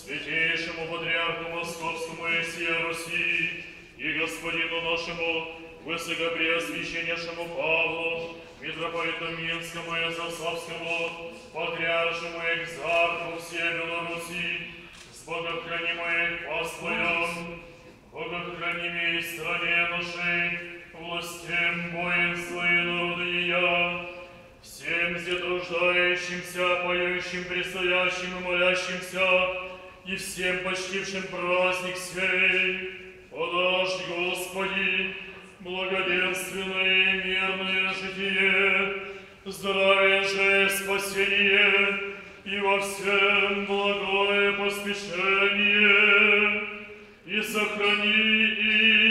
святейшему патриарху Московскому и всей Руси, и господину нашему высокопреосвященнейшему Павлу, митрополиту Минскому и Засавскому, патриаршему экзарху всей Белоруссии, с богохранимой паствою, богохранимой стране нашей, властям воинства и народа ее, всем здесь труждающимся, поющим, предстоящим и молящимся, и всем почтившим праздник сей, подашь, Господи, благоденственное и мирное житие, здравие же, спасение, и во всем благое поспешение, и сохрани